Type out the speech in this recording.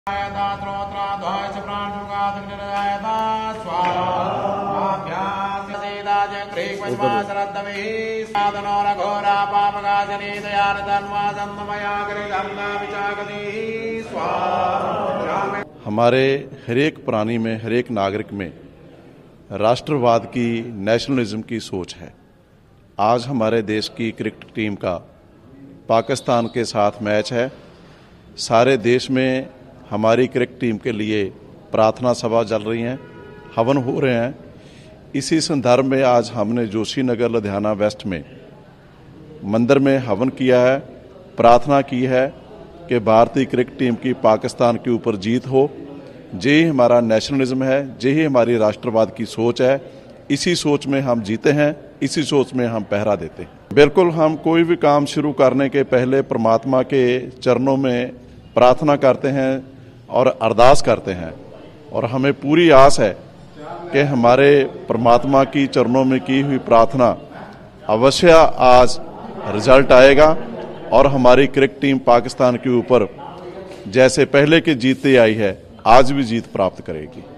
हमारे हरेक प्राणी में, हरेक नागरिक में राष्ट्रवाद की, नेशनलिज्म की सोच है। आज हमारे देश की क्रिकेट टीम का पाकिस्तान के साथ मैच है। सारे देश में हमारी क्रिकेट टीम के लिए प्रार्थना सभा चल रही हैं, हवन हो रहे हैं। इसी संदर्भ में आज हमने जोशी नगर लुधियाना वेस्ट में मंदिर में हवन किया है, प्रार्थना की है कि भारतीय क्रिकेट टीम की पाकिस्तान के ऊपर जीत हो। यही हमारा नेशनलिज्म है, यही हमारी राष्ट्रवाद की सोच है। इसी सोच में हम जीते हैं, इसी सोच में हम पहरा देते हैं। बिल्कुल, हम कोई भी काम शुरू करने के पहले परमात्मा के चरणों में प्रार्थना करते हैं और अरदास करते हैं, और हमें पूरी आस है कि हमारे परमात्मा की चरणों में की हुई प्रार्थना अवश्य आज रिजल्ट आएगा और हमारी क्रिकेट टीम पाकिस्तान के ऊपर जैसे पहले की जीतती आई है, आज भी जीत प्राप्त करेगी।